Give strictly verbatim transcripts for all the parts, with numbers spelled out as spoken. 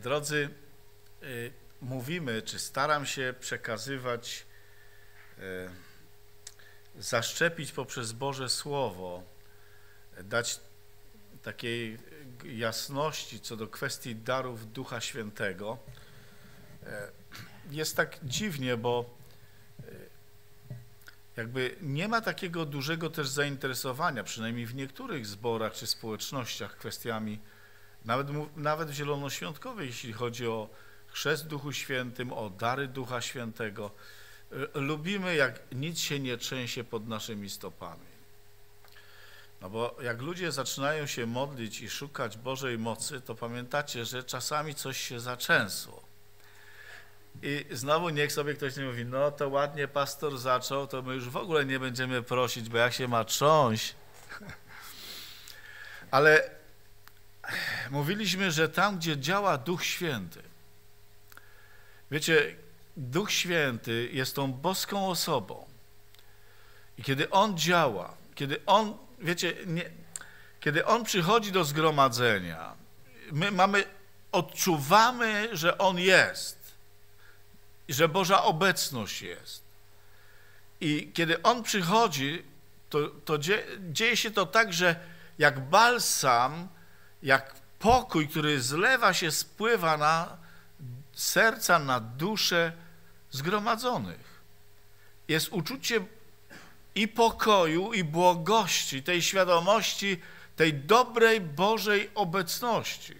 Drodzy, y, mówimy, czy staram się przekazywać, y, zaszczepić poprzez Boże Słowo, dać takiej jasności co do kwestii darów Ducha Świętego. Y, jest tak dziwnie, bo y, jakby nie ma takiego dużego też zainteresowania, przynajmniej w niektórych zborach czy społecznościach, kwestiami Nawet, nawet zielonoświątkowej, jeśli chodzi o chrzest w Duchu Świętym, o dary Ducha Świętego. Lubimy, jak nic się nie trzęsie pod naszymi stopami. No bo jak ludzie zaczynają się modlić i szukać Bożej mocy, to pamiętacie, że czasami coś się zatrzęsło. I znowu niech sobie ktoś nie mówi, no to ładnie pastor zaczął, to my już w ogóle nie będziemy prosić, bo jak się ma trząść. Ale mówiliśmy, że tam, gdzie działa Duch Święty, wiecie, Duch Święty jest tą boską osobą i kiedy On działa, kiedy On, wiecie, nie, kiedy On przychodzi do zgromadzenia, my mamy, odczuwamy, że On jest i że Boża obecność jest. I kiedy On przychodzi, to, to dzie, dzieje się to tak, że jak balsam, jak pokój, który zlewa się, spływa na serca, na dusze zgromadzonych. Jest uczucie i pokoju, i błogości, tej świadomości, tej dobrej Bożej obecności.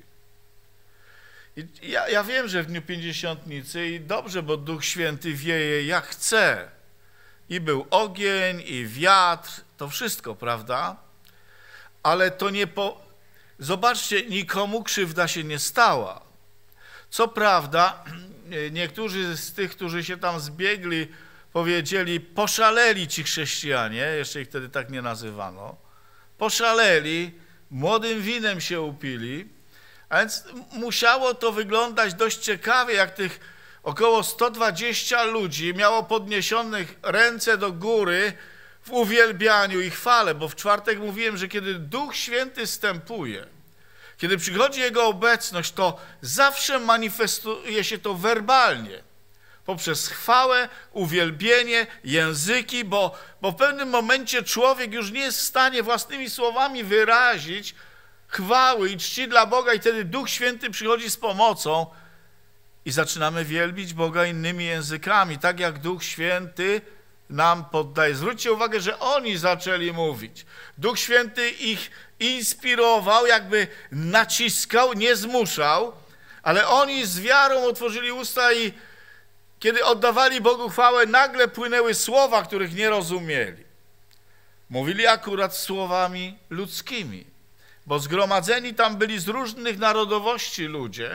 I ja, ja wiem, że w Dniu Pięćdziesiątnicy i dobrze, bo Duch Święty wieje jak chce. I był ogień, i wiatr, to wszystko, prawda? Ale to nie po... Zobaczcie, nikomu krzywda się nie stała. Co prawda, niektórzy z tych, którzy się tam zbiegli, powiedzieli, poszaleli ci chrześcijanie, jeszcze ich wtedy tak nie nazywano, poszaleli, młodym winem się upili, a więc musiało to wyglądać dość ciekawie, jak tych około sto dwadzieścia ludzi miało podniesionych ręce do góry w uwielbianiu i chwale, bo w czwartek mówiłem, że kiedy Duch Święty zstępuje, kiedy przychodzi Jego obecność, to zawsze manifestuje się to werbalnie, poprzez chwałę, uwielbienie, języki, bo, bo w pewnym momencie człowiek już nie jest w stanie własnymi słowami wyrazić chwały i czci dla Boga i wtedy Duch Święty przychodzi z pomocą i zaczynamy wielbić Boga innymi językami, tak jak Duch Święty nam poddaje. Zwróćcie uwagę, że oni zaczęli mówić. Duch Święty ich inspirował, jakby naciskał, nie zmuszał, ale oni z wiarą otworzyli usta i kiedy oddawali Bogu chwałę, nagle płynęły słowa, których nie rozumieli. Mówili akurat słowami ludzkimi, bo zgromadzeni tam byli z różnych narodowości ludzie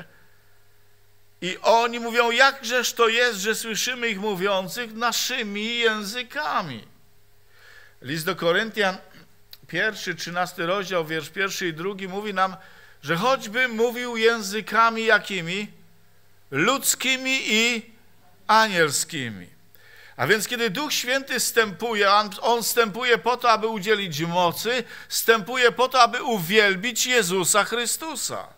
i oni mówią, jakżeż to jest, że słyszymy ich mówiących naszymi językami. List do Koryntian, pierwszy, trzynasty rozdział, wiersz pierwszy i drugi mówi nam, że choćby mówił językami jakimi? Ludzkimi i anielskimi. A więc kiedy Duch Święty wstępuje, on, on wstępuje po to, aby udzielić mocy, wstępuje po to, aby uwielbić Jezusa Chrystusa.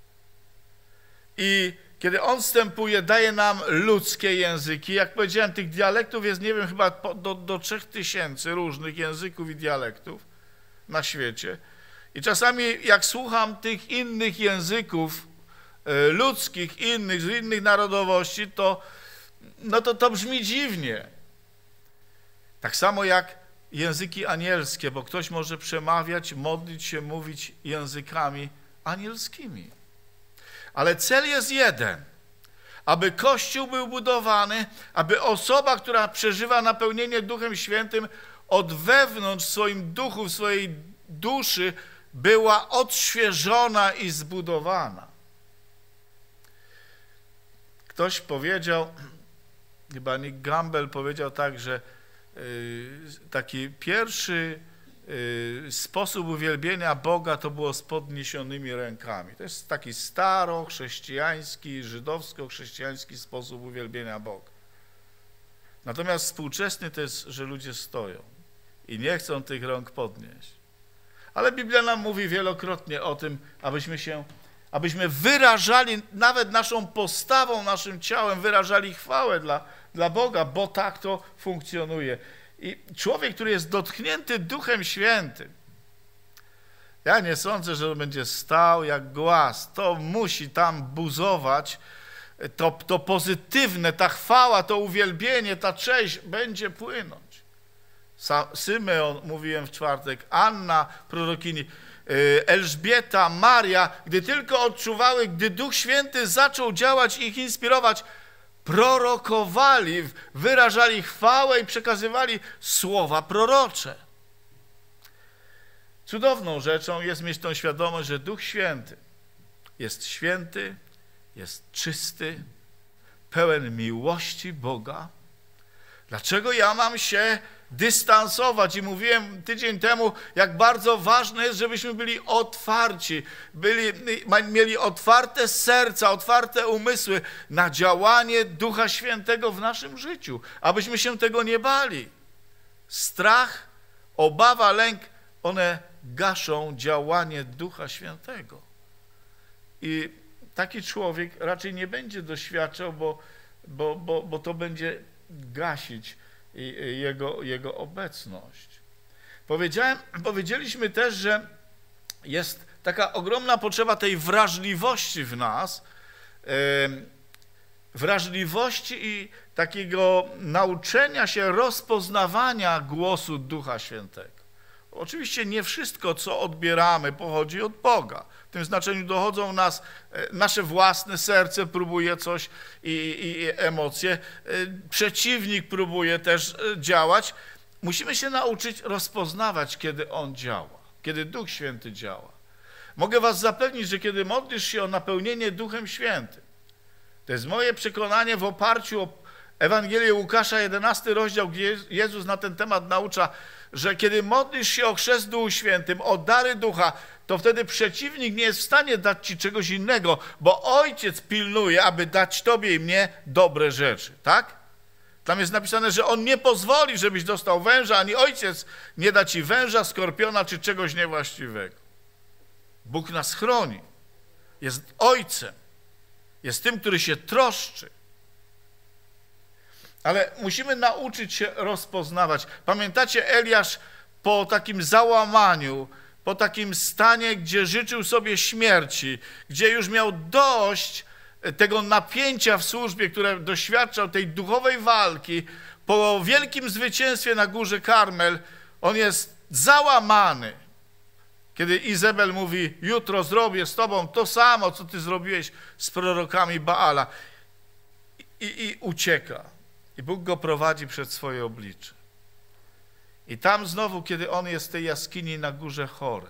I kiedy On wstępuje, daje nam ludzkie języki. Jak powiedziałem, tych dialektów jest, nie wiem, chyba do, do trzech tysięcy różnych języków i dialektów na świecie. I czasami jak słucham tych innych języków y, ludzkich, innych, z innych narodowości, to, no to to brzmi dziwnie. Tak samo jak języki anielskie, bo ktoś może przemawiać, modlić się, mówić językami anielskimi. Ale cel jest jeden, aby Kościół był budowany, aby osoba, która przeżywa napełnienie Duchem Świętym od wewnątrz w swoim duchu, w swojej duszy była odświeżona i zbudowana. Ktoś powiedział, chyba Nick Gamble powiedział tak, że taki pierwszy sposób uwielbienia Boga to było z podniesionymi rękami. To jest taki starochrześcijański, żydowsko-chrześcijański sposób uwielbienia Boga. Natomiast współczesny to jest, że ludzie stoją i nie chcą tych rąk podnieść. Ale Biblia nam mówi wielokrotnie o tym, abyśmy się abyśmy wyrażali, nawet naszą postawą, naszym ciałem, wyrażali chwałę dla, dla Boga, bo tak to funkcjonuje. I człowiek, który jest dotknięty Duchem Świętym, ja nie sądzę, że on będzie stał jak głaz. To musi tam buzować, to, to pozytywne, ta chwała, to uwielbienie, ta cześć będzie płynąć. Symeon, mówiłem w czwartek, Anna, prorokini, Elżbieta, Maria, gdy tylko odczuwały, gdy Duch Święty zaczął działać i ich inspirować, prorokowali, wyrażali chwałę i przekazywali słowa prorocze. Cudowną rzeczą jest mieć tą świadomość, że Duch Święty jest święty, jest czysty, pełen miłości Boga. Dlaczego ja mam się dystansować? I mówiłem tydzień temu, jak bardzo ważne jest, żebyśmy byli otwarci, byli, mieli otwarte serca, otwarte umysły na działanie Ducha Świętego w naszym życiu, abyśmy się tego nie bali. Strach, obawa, lęk, one gaszą działanie Ducha Świętego. I taki człowiek raczej nie będzie doświadczał, bo, bo, bo, bo to będzie gasić jego, jego obecność. Powiedziałem, powiedzieliśmy też, że jest taka ogromna potrzeba tej wrażliwości w nas, wrażliwości i takiego nauczenia się rozpoznawania głosu Ducha Świętego. Oczywiście nie wszystko, co odbieramy, pochodzi od Boga. W tym znaczeniu dochodzą nas, nasze własne serce próbuje coś i, i emocje. Przeciwnik próbuje też działać. Musimy się nauczyć rozpoznawać, kiedy On działa, kiedy Duch Święty działa. Mogę was zapewnić, że kiedy modlisz się o napełnienie Duchem Świętym, to jest moje przekonanie w oparciu o Ewangelię Łukasza, jedenasty rozdział, gdzie Jezus na ten temat naucza, że kiedy modlisz się o chrzest Duchu Świętym, o dary Ducha, to wtedy przeciwnik nie jest w stanie dać ci czegoś innego, bo Ojciec pilnuje, aby dać tobie i mnie dobre rzeczy, tak? Tam jest napisane, że On nie pozwoli, żebyś dostał węża, ani Ojciec nie da ci węża, skorpiona czy czegoś niewłaściwego. Bóg nas chroni, jest Ojcem, jest tym, który się troszczy. Ale musimy nauczyć się rozpoznawać. Pamiętacie, Eliasz po takim załamaniu, po takim stanie, gdzie życzył sobie śmierci, gdzie już miał dość tego napięcia w służbie, które doświadczał, tej duchowej walki, po wielkim zwycięstwie na górze Karmel, on jest załamany. Kiedy Izabel mówi, jutro zrobię z tobą to samo, co ty zrobiłeś z prorokami Baala. I, i ucieka. I Bóg go prowadzi przed swoje oblicze. I tam znowu, kiedy on jest w tej jaskini na górze Choreb,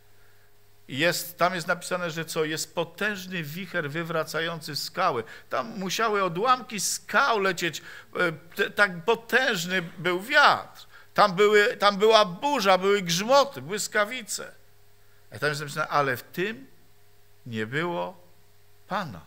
jest, tam jest napisane, że co? Jest potężny wicher wywracający skały. Tam musiały odłamki skał lecieć, tak potężny był wiatr. Tam, były, tam była burza, były grzmoty, błyskawice. A tam jest napisane, ale w tym nie było Pana.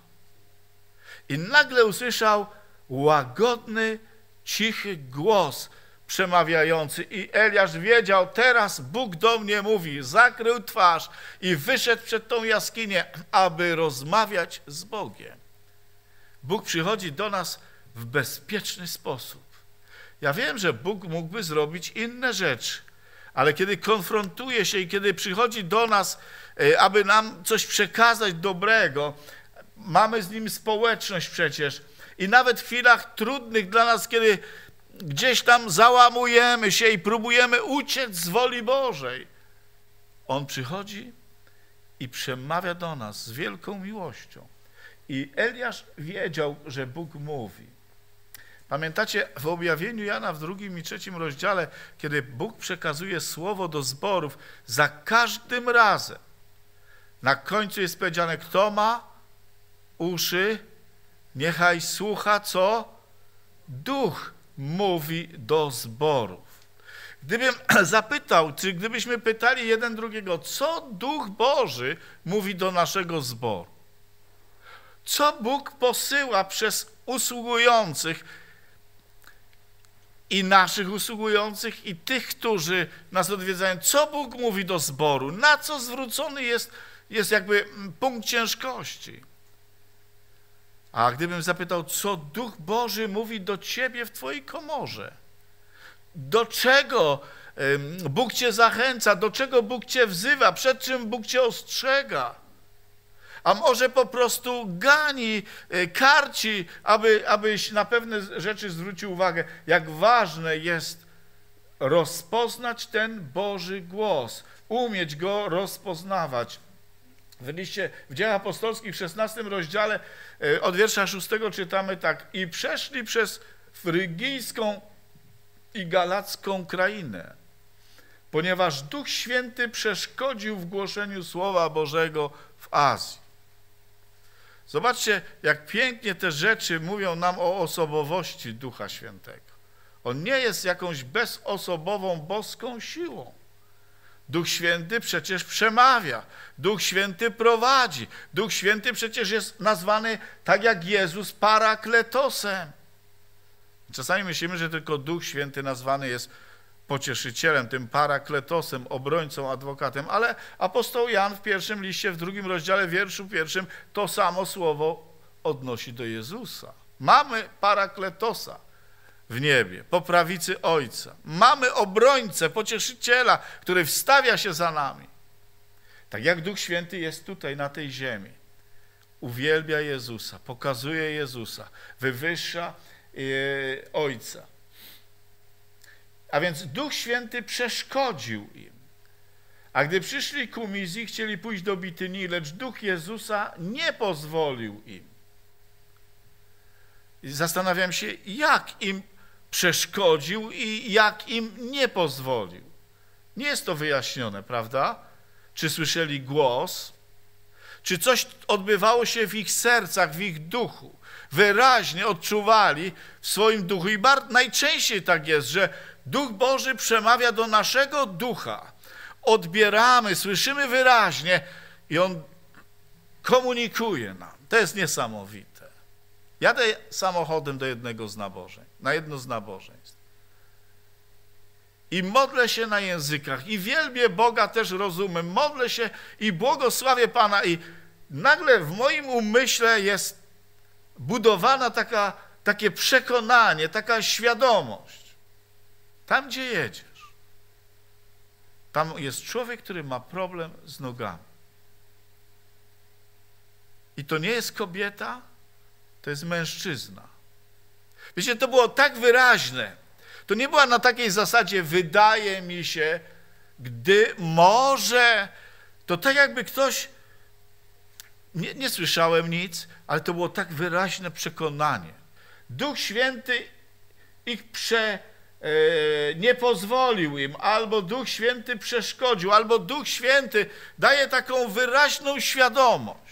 I nagle usłyszał łagodny, cichy głos przemawiający i Eliasz wiedział, teraz Bóg do mnie mówi, zakrył twarz i wyszedł przed tą jaskinię, aby rozmawiać z Bogiem. Bóg przychodzi do nas w bezpieczny sposób. Ja wiem, że Bóg mógłby zrobić inne rzeczy, ale kiedy konfrontuje się i kiedy przychodzi do nas, aby nam coś przekazać dobrego, mamy z Nim społeczność przecież i nawet w chwilach trudnych dla nas, kiedy gdzieś tam załamujemy się i próbujemy uciec z woli Bożej, On przychodzi i przemawia do nas z wielką miłością. I Eliasz wiedział, że Bóg mówi. Pamiętacie, w objawieniu Jana w drugim i trzecim rozdziale, kiedy Bóg przekazuje słowo do zborów, za każdym razem na końcu jest powiedziane, kto ma uszy, niechaj słucha, co Duch mówi do zborów. Gdybym zapytał, czy gdybyśmy pytali jeden drugiego, co Duch Boży mówi do naszego zboru? Co Bóg posyła przez usługujących i naszych usługujących i tych, którzy nas odwiedzają? Co Bóg mówi do zboru? Na co zwrócony jest jest jakby punkt ciężkości. A gdybym zapytał, co Duch Boży mówi do ciebie w twojej komorze? Do czego Bóg cię zachęca? Do czego Bóg cię wzywa? Przed czym Bóg cię ostrzega? A może po prostu gani, karci, aby, abyś na pewne rzeczy zwrócił uwagę, jak ważne jest rozpoznać ten Boży głos, umieć go rozpoznawać. W liście, w Dziejach Apostolskich w szesnastym rozdziale od wiersza szóstego czytamy tak: i przeszli przez frygijską i galacką krainę, ponieważ Duch Święty przeszkodził w głoszeniu Słowa Bożego w Azji. Zobaczcie, jak pięknie te rzeczy mówią nam o osobowości Ducha Świętego. On nie jest jakąś bezosobową, boską siłą. Duch Święty przecież przemawia, Duch Święty prowadzi, Duch Święty przecież jest nazwany, tak jak Jezus, parakletosem. Czasami myślimy, że tylko Duch Święty nazwany jest pocieszycielem, tym parakletosem, obrońcą, adwokatem, ale apostoł Jan w pierwszym liście, w drugim rozdziale, wierszu pierwszym, to samo słowo odnosi do Jezusa. Mamy parakletosa w niebie, po prawicy Ojca. Mamy obrońcę, pocieszyciela, który wstawia się za nami. Tak jak Duch Święty jest tutaj na tej ziemi. Uwielbia Jezusa, pokazuje Jezusa, wywyższa yy, Ojca. A więc Duch Święty przeszkodził im. A gdy przyszli ku Mizji, chcieli pójść do Bitynii, lecz Duch Jezusa nie pozwolił im. I zastanawiam się, jak im przeszkodził i jak im nie pozwolił. Nie jest to wyjaśnione, prawda? Czy słyszeli głos? Czy coś odbywało się w ich sercach, w ich duchu? Wyraźnie odczuwali w swoim duchu. I bardzo, najczęściej tak jest, że Duch Boży przemawia do naszego ducha. Odbieramy, słyszymy wyraźnie i On komunikuje nam. To jest niesamowite. Jadę samochodem do jednego z nabożeń, na jedno z nabożeństw. I modlę się na językach i wielbię Boga też rozumem. Modlę się i błogosławię Pana i nagle w moim umyśle jest budowana taka, takie przekonanie, taka świadomość. Tam, gdzie jedziesz, tam jest człowiek, który ma problem z nogami. I to nie jest kobieta, to jest mężczyzna. Wiecie, to było tak wyraźne. To nie była na takiej zasadzie, wydaje mi się, gdy może, to tak jakby ktoś, nie, nie słyszałem nic, ale to było tak wyraźne przekonanie. Duch Święty ich prze, e, nie pozwolił im, albo Duch Święty przeszkodził, albo Duch Święty daje taką wyraźną świadomość.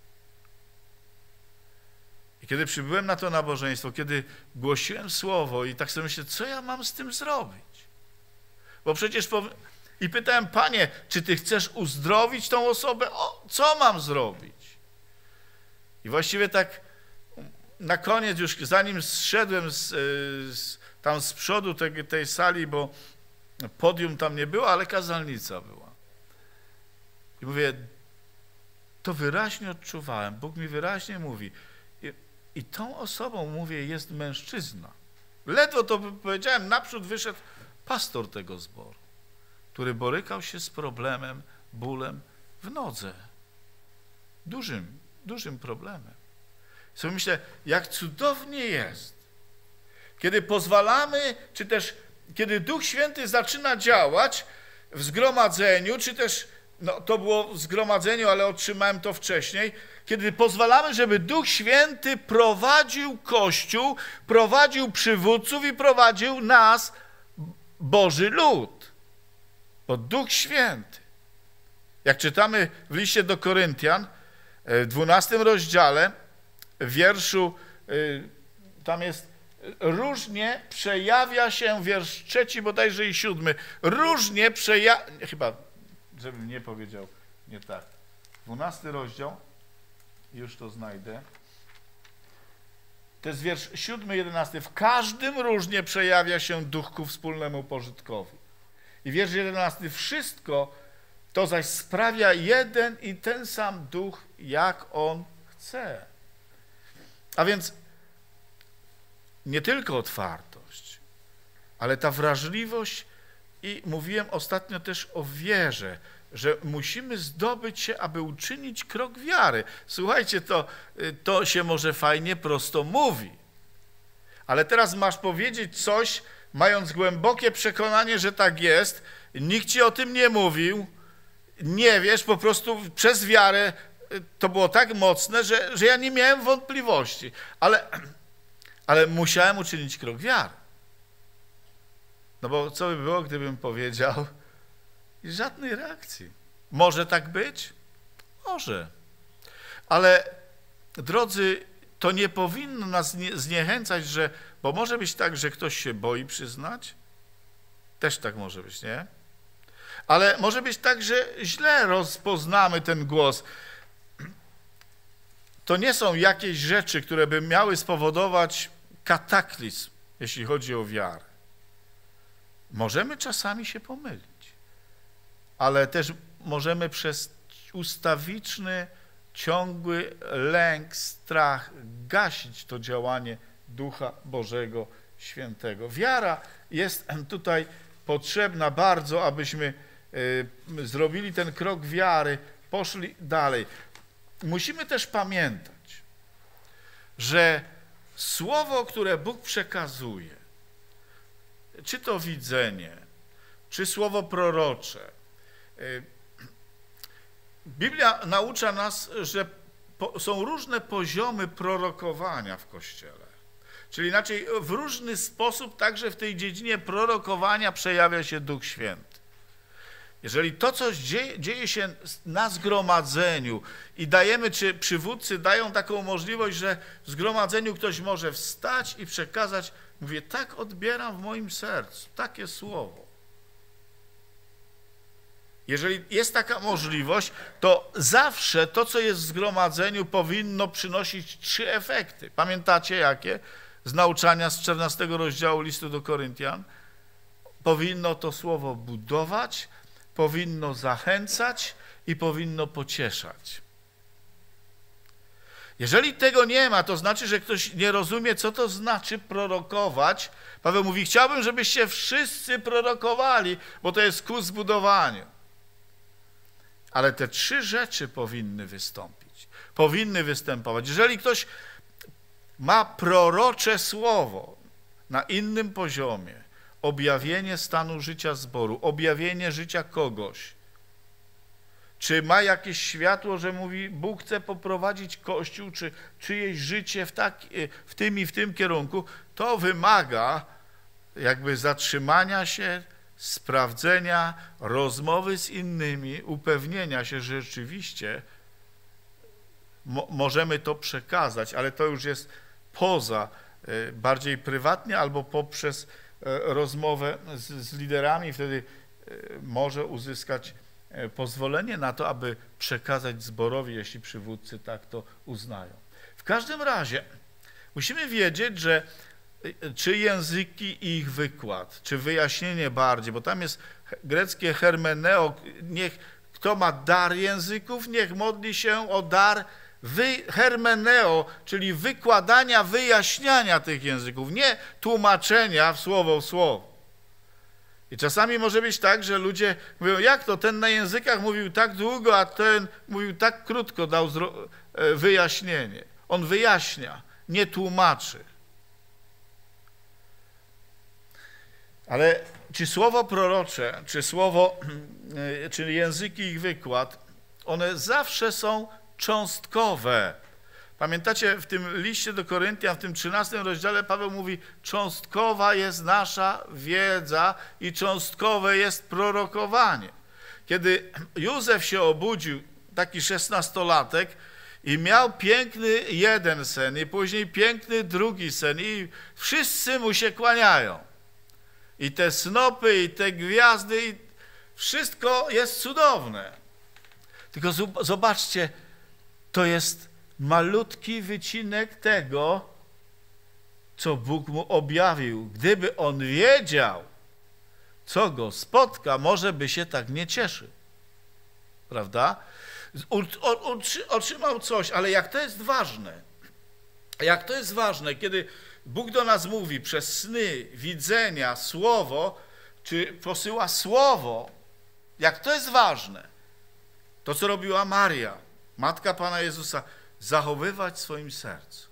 I kiedy przybyłem na to nabożeństwo, kiedy głosiłem słowo i tak sobie myślę, co ja mam z tym zrobić? Bo przecież... Powie... I pytałem, Panie, czy Ty chcesz uzdrowić tą osobę? O, co mam zrobić? I właściwie tak na koniec już, zanim zszedłem z, z, tam z przodu tej, tej sali, bo podium tam nie było, ale kazalnica była. I mówię, to wyraźnie odczuwałem, Bóg mi wyraźnie mówi, i tą osobą, mówię, jest mężczyzna. Ledwo to powiedziałem, naprzód wyszedł pastor tego zboru, który borykał się z problemem, bólem w nodze. Dużym, dużym problemem. I sobie myślę, jak cudownie jest, kiedy pozwalamy, czy też kiedy Duch Święty zaczyna działać w zgromadzeniu, czy też, no to było w zgromadzeniu, ale otrzymałem to wcześniej, kiedy pozwalamy, żeby Duch Święty prowadził Kościół, prowadził przywódców i prowadził nas, Boży lud. Bo Duch Święty, jak czytamy w liście do Koryntian, w dwunastym rozdziale, w wierszu, tam jest, różnie przejawia się, wiersz trzeci bodajże i siódmy, różnie przejawia, chyba, żebym nie powiedział nie tak, dwunasty rozdział, już to znajdę. To jest wiersz siódmy, jedenasty. W każdym różnie przejawia się duch ku wspólnemu pożytkowi. I wiersz jedenasty. Wszystko, To zaś sprawia jeden i ten sam duch, jak on chce. A więc nie tylko otwartość, ale ta wrażliwość i mówiłem ostatnio też o wierze, że musimy zdobyć się, aby uczynić krok wiary. Słuchajcie, to, to się może fajnie prosto mówi, ale teraz masz powiedzieć coś, mając głębokie przekonanie, że tak jest, nikt ci o tym nie mówił, nie wiesz, po prostu przez wiarę to było tak mocne, że, że ja nie miałem wątpliwości, ale, ale musiałem uczynić krok wiary. No bo co by było, gdybym powiedział i żadnej reakcji. Może tak być? Może. Ale drodzy, to nie powinno nas zniechęcać, że, bo może być tak, że ktoś się boi przyznać. Też tak może być, nie? Ale może być tak, że źle rozpoznamy ten głos. To nie są jakieś rzeczy, które by miały spowodować kataklizm, jeśli chodzi o wiarę. Możemy czasami się pomylić, ale też możemy przez ustawiczny, ciągły lęk, strach gasić to działanie Ducha Bożego Świętego. Wiara jest tutaj potrzebna bardzo, abyśmy y, zrobili ten krok wiary, poszli dalej. Musimy też pamiętać, że słowo, które Bóg przekazuje, czy to widzenie, czy słowo prorocze, Biblia naucza nas, że po, są różne poziomy prorokowania w Kościele. Czyli inaczej w różny sposób także w tej dziedzinie prorokowania przejawia się Duch Święty. Jeżeli to coś dzieje, dzieje się na zgromadzeniu i dajemy, czy przywódcy dają taką możliwość, że w zgromadzeniu ktoś może wstać i przekazać, mówię, tak odbieram w moim sercu, takie słowo. Jeżeli jest taka możliwość, to zawsze to, co jest w zgromadzeniu, powinno przynosić trzy efekty. Pamiętacie jakie? Z nauczania z czternastego rozdziału listu do Koryntian. Powinno to słowo budować, powinno zachęcać i powinno pocieszać. Jeżeli tego nie ma, to znaczy, że ktoś nie rozumie, co to znaczy prorokować. Paweł mówi, chciałbym, żebyście wszyscy prorokowali, bo to jest ku zbudowaniu. Ale te trzy rzeczy powinny wystąpić, powinny występować. Jeżeli ktoś ma prorocze słowo na innym poziomie, objawienie stanu życia zboru, objawienie życia kogoś, czy ma jakieś światło, że mówi, Bóg chce poprowadzić Kościół, czy czyjeś życie w, tak, w tym i w tym kierunku, to wymaga jakby zatrzymania się, sprawdzenia, rozmowy z innymi, upewnienia się, że rzeczywiście mo możemy to przekazać, ale to już jest poza, bardziej prywatnie albo poprzez rozmowę z, z liderami, wtedy może uzyskać pozwolenie na to, aby przekazać zborowi, jeśli przywódcy tak to uznają. W każdym razie musimy wiedzieć, że czy języki i ich wykład, czy wyjaśnienie bardziej, bo tam jest greckie hermeneo, niech kto ma dar języków, niech modli się o dar wy, hermeneo, czyli wykładania, wyjaśniania tych języków, nie tłumaczenia w słowo w słowo. I czasami może być tak, że ludzie mówią, jak to, ten na językach mówił tak długo, a ten mówił tak krótko, dał wyjaśnienie. On wyjaśnia, nie tłumaczy. Ale czy słowo prorocze, czy słowo, czyli języki i ich wykład, one zawsze są cząstkowe. Pamiętacie, w tym liście do Koryntian, w tym trzynastym rozdziale Paweł mówi, cząstkowa jest nasza wiedza i cząstkowe jest prorokowanie. Kiedy Józef się obudził, taki szesnastolatek, i miał piękny jeden sen i później piękny drugi sen i wszyscy mu się kłaniają. I te snopy, i te gwiazdy, i wszystko jest cudowne. Tylko zobaczcie, to jest malutki wycinek tego, co Bóg mu objawił. Gdyby on wiedział, co go spotka, może by się tak nie cieszył. prawda? Otrzymał coś, ale jak to jest ważne, jak to jest ważne, kiedy Bóg do nas mówi przez sny, widzenia, słowo, czy posyła słowo, jak to jest ważne, to co robiła Maria, matka Pana Jezusa, zachowywać w swoim sercu.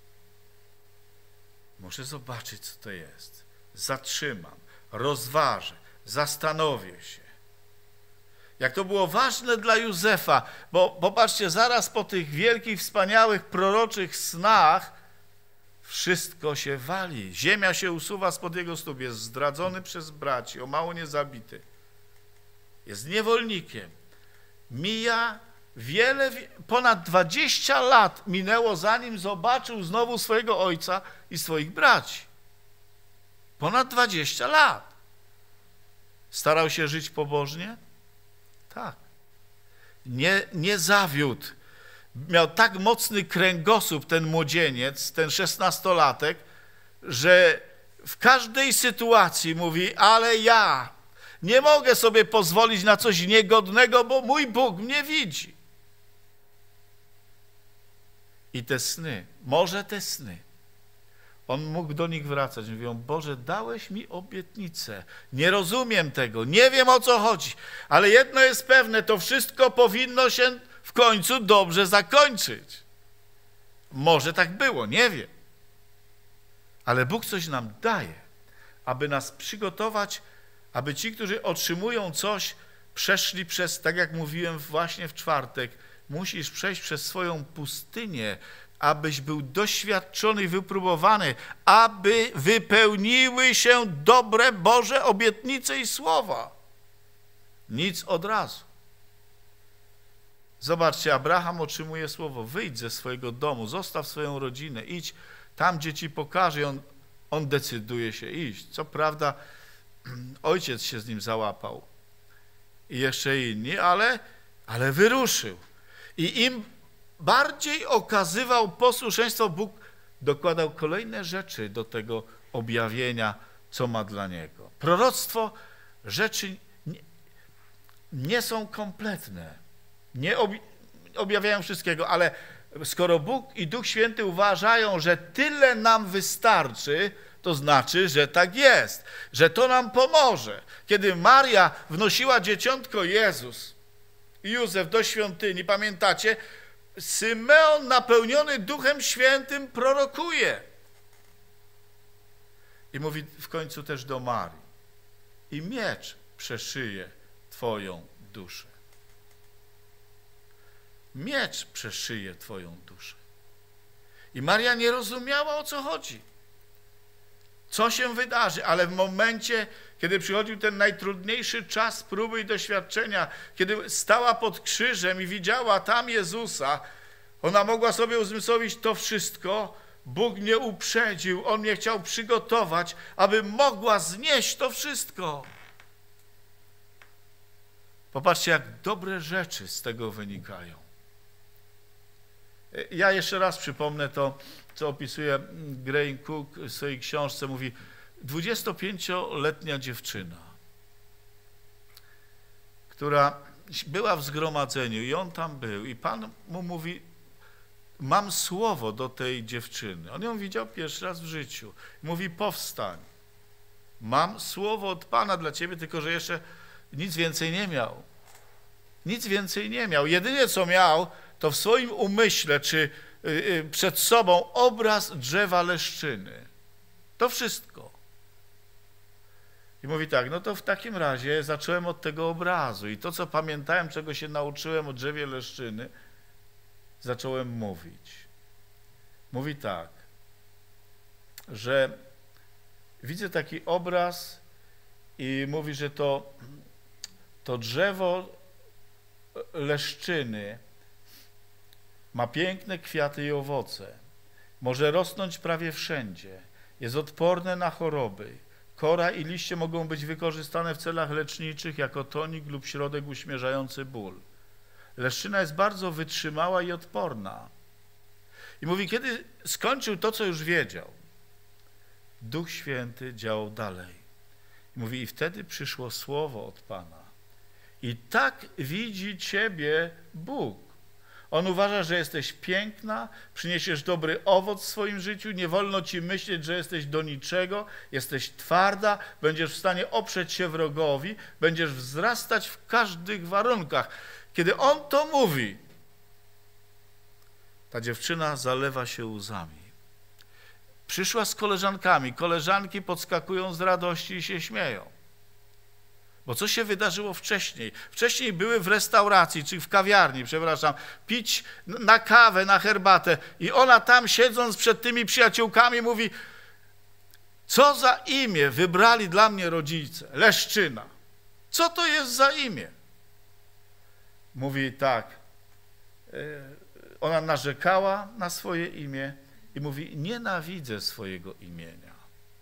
Muszę zobaczyć, co to jest. Zatrzymam, rozważę, zastanowię się. Jak to było ważne dla Józefa, bo popatrzcie, zaraz po tych wielkich, wspaniałych, proroczych snach wszystko się wali. Ziemia się usuwa spod jego stóp, jest zdradzony przez braci, o mało nie zabity. Jest niewolnikiem. Mija wiele, ponad dwadzieścia lat minęło, zanim zobaczył znowu swojego ojca i swoich braci. Ponad dwadzieścia lat. Starał się żyć pobożnie? Tak. Nie, nie zawiódł. Miał tak mocny kręgosłup ten młodzieniec, ten szesnastolatek, że w każdej sytuacji mówi, ale ja nie mogę sobie pozwolić na coś niegodnego, bo mój Bóg mnie widzi. I te sny, może te sny, on mógł do nich wracać. Mówią, Boże, dałeś mi obietnicę. Nie rozumiem tego, nie wiem, o co chodzi, ale jedno jest pewne, to wszystko powinno się w końcu dobrze zakończyć. Może tak było, nie wiem. Ale Bóg coś nam daje, aby nas przygotować, aby ci, którzy otrzymują coś, przeszli przez, tak jak mówiłem właśnie w czwartek, musisz przejść przez swoją pustynię, abyś był doświadczony i wypróbowany, aby wypełniły się dobre Boże obietnice i słowa. Nic od razu. Zobaczcie, Abraham otrzymuje słowo, wyjdź ze swojego domu, zostaw swoją rodzinę, idź tam, gdzie ci pokaże. On, on decyduje się iść. Co prawda ojciec się z nim załapał i jeszcze inni, ale, ale wyruszył. I im bardziej okazywał posłuszeństwo, Bóg dokładał kolejne rzeczy do tego objawienia, co ma dla niego. Proroctwo, rzeczy nie, nie są kompletne, nie objawiają wszystkiego, ale skoro Bóg i Duch Święty uważają, że tyle nam wystarczy, to znaczy, że tak jest, że to nam pomoże. Kiedy Maria wnosiła dzieciątko Jezus i Józef do świątyni, pamiętacie, Symeon napełniony Duchem Świętym prorokuje. I mówi w końcu też do Marii, i miecz przeszyje twoją duszę. Miecz przeszyje twoją duszę. I Maria nie rozumiała, o co chodzi. Co się wydarzy, ale w momencie, kiedy przychodził ten najtrudniejszy czas próby i doświadczenia, kiedy stała pod krzyżem i widziała tam Jezusa, ona mogła sobie uzmysłowić to wszystko. Bóg mnie uprzedził, On mnie chciał przygotować, aby mogła znieść to wszystko. Popatrzcie, jak dobre rzeczy z tego wynikają. Ja jeszcze raz przypomnę to, co opisuje Graham Cook w swojej książce. Mówi, dwudziestopięcioletnia dziewczyna, która była w zgromadzeniu i on tam był i Pan mu mówi, mam słowo do tej dziewczyny. On ją widział pierwszy raz w życiu. Mówi, powstań. Mam słowo od Pana dla ciebie, tylko że jeszcze nic więcej nie miał. Nic więcej nie miał. Jedynie co miał, to w swoim umyśle, czy przed sobą obraz drzewa leszczyny. To wszystko. I mówi tak, no to w takim razie zacząłem od tego obrazu i to, co pamiętałem, czego się nauczyłem o drzewie leszczyny, zacząłem mówić. Mówi tak, że widzę taki obraz i mówi, że to, to drzewo leszczyny ma piękne kwiaty i owoce, może rosnąć prawie wszędzie, jest odporne na choroby. Kora i liście mogą być wykorzystane w celach leczniczych jako tonik lub środek uśmierzający ból. Leszczyna jest bardzo wytrzymała i odporna. I mówi, kiedy skończył to, co już wiedział, Duch Święty działał dalej. I mówi, i wtedy przyszło słowo od Pana. I tak widzi ciebie Bóg. On uważa, że jesteś piękna, przyniesiesz dobry owoc w swoim życiu, nie wolno ci myśleć, że jesteś do niczego, jesteś twarda, będziesz w stanie oprzeć się wrogowi, będziesz wzrastać w każdych warunkach. Kiedy on to mówi, ta dziewczyna zalewa się łzami. Przyszła z koleżankami, koleżanki podskakują z radości i się śmieją. Bo co się wydarzyło wcześniej? Wcześniej były w restauracji, czy w kawiarni, przepraszam, pić na kawę, na herbatę i ona tam siedząc przed tymi przyjaciółkami mówi, co za imię wybrali dla mnie rodzice? Leszczyna. Co to jest za imię? Mówi tak, ona narzekała na swoje imię i mówi, nienawidzę swojego imienia.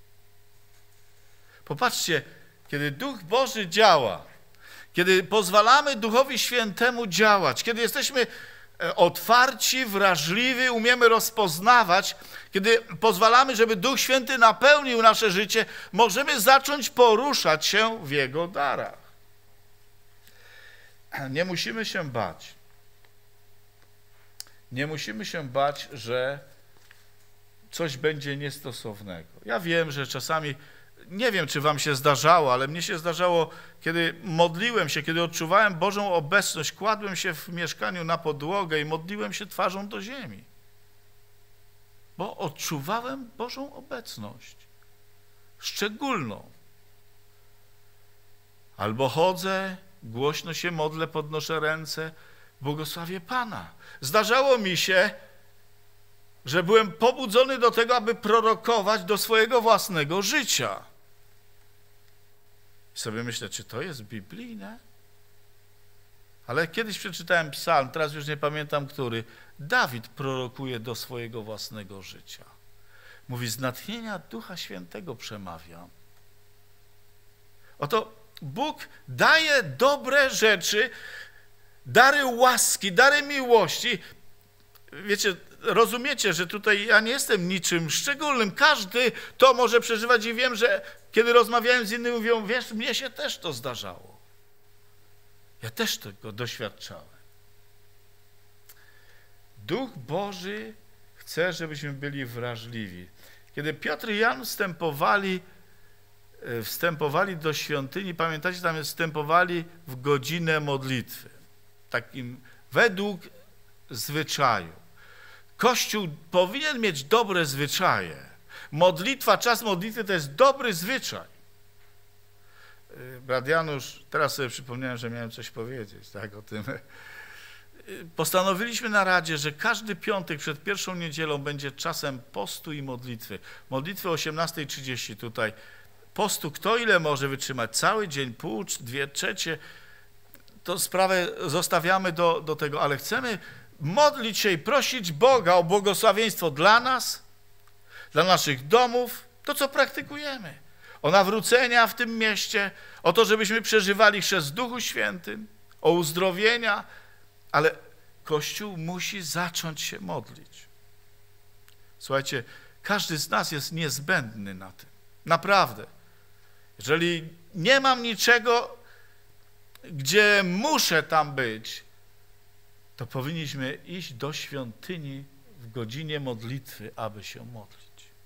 Popatrzcie, kiedy Duch Boży działa, kiedy pozwalamy Duchowi Świętemu działać, kiedy jesteśmy otwarci, wrażliwi, umiemy rozpoznawać, kiedy pozwalamy, żeby Duch Święty napełnił nasze życie, możemy zacząć poruszać się w Jego darach. Nie musimy się bać. Nie musimy się bać, że coś będzie niestosownego. Ja wiem, że czasami, nie wiem, czy wam się zdarzało, ale mnie się zdarzało, kiedy modliłem się, kiedy odczuwałem Bożą obecność, kładłem się w mieszkaniu na podłogę i modliłem się twarzą do ziemi. Bo odczuwałem Bożą obecność. Szczególną. Albo chodzę, głośno się modlę, podnoszę ręce, błogosławię Pana. Zdarzało mi się, że byłem pobudzony do tego, aby prorokować do swojego własnego życia. I sobie myślę, czy to jest biblijne? Ale kiedyś przeczytałem psalm, teraz już nie pamiętam który. Dawid prorokuje do swojego własnego życia. Mówi, z natchnienia Ducha Świętego przemawiam. Oto Bóg daje dobre rzeczy, dary łaski, dary miłości. Wiecie, rozumiecie, że tutaj ja nie jestem niczym szczególnym. Każdy to może przeżywać i wiem, że kiedy rozmawiałem z innymi, mówią, wiesz, mnie się też to zdarzało. Ja też tego doświadczałem. Duch Boży chce, żebyśmy byli wrażliwi. Kiedy Piotr i Jan wstępowali, wstępowali do świątyni, pamiętacie, tam wstępowali w godzinę modlitwy. Takim według zwyczaju. Kościół powinien mieć dobre zwyczaje. Modlitwa, czas modlitwy to jest dobry zwyczaj. Brat Janusz, teraz sobie przypomniałem, że miałem coś powiedzieć tak, o tym. Postanowiliśmy na Radzie, że każdy piątek przed pierwszą niedzielą będzie czasem postu i modlitwy. Modlitwy o osiemnastej trzydzieści tutaj. Postu, kto ile może wytrzymać? Cały dzień, pół, dwie trzecie. To sprawę zostawiamy do, do tego, ale chcemy modlić się i prosić Boga o błogosławieństwo dla nas, dla naszych domów, to co praktykujemy. O nawrócenia w tym mieście, o to, żebyśmy przeżywali chrzest w Duchu Świętym, o uzdrowienia, ale Kościół musi zacząć się modlić. Słuchajcie, każdy z nas jest niezbędny na tym. Naprawdę. Jeżeli nie mam niczego, gdzie muszę tam być, to powinniśmy iść do świątyni w godzinie modlitwy, aby się modlić.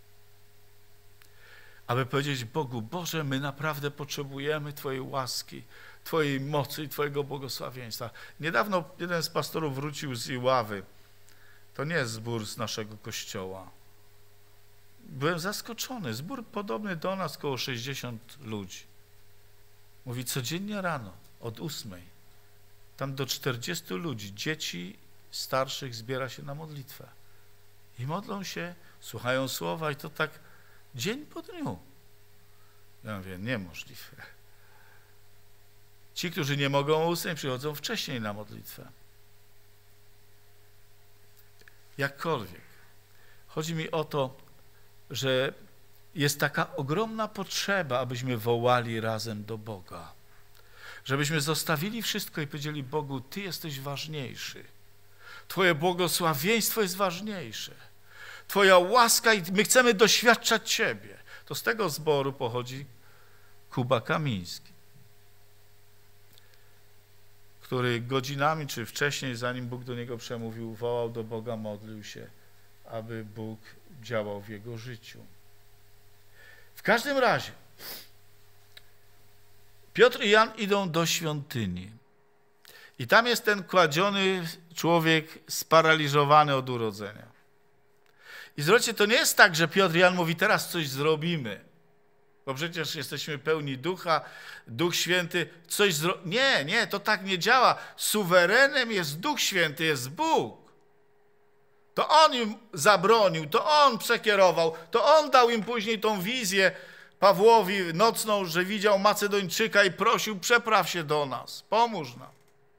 Aby powiedzieć Bogu, Boże, my naprawdę potrzebujemy Twojej łaski, Twojej mocy i Twojego błogosławieństwa. Niedawno jeden z pastorów wrócił z Iławy. To nie jest zbór z naszego kościoła. Byłem zaskoczony. Zbór podobny do nas, około sześćdziesiąt ludzi. Mówi, codziennie rano, od ósmej, tam do czterdziestu ludzi, dzieci starszych zbiera się na modlitwę. I modlą się, słuchają słowa i to tak dzień po dniu. Ja mówię, niemożliwe. Ci, którzy nie mogą o ósmej, przychodzą wcześniej na modlitwę. Jakkolwiek. Chodzi mi o to, że jest taka ogromna potrzeba, abyśmy wołali razem do Boga. Żebyśmy zostawili wszystko i powiedzieli Bogu, Ty jesteś ważniejszy. Twoje błogosławieństwo jest ważniejsze. Twoja łaska i my chcemy doświadczać Ciebie. To z tego zboru pochodzi Kuba Kamiński. który godzinami czy wcześniej, zanim Bóg do niego przemówił, wołał do Boga, modlił się, aby Bóg działał w jego życiu. W każdym razie Piotr i Jan idą do świątyni i tam jest ten kładziony człowiek sparaliżowany od urodzenia. I zobaczcie, to nie jest tak, że Piotr i Jan mówi, teraz coś zrobimy, bo przecież jesteśmy pełni ducha, Duch Święty, coś zro... Nie, nie, to tak nie działa. Suwerenem jest Duch Święty, jest Bóg. To On im zabronił, to On przekierował, to On dał im później tą wizję Pawłowi nocną, że widział Macedończyka i prosił, przepraw się do nas, pomóż nam.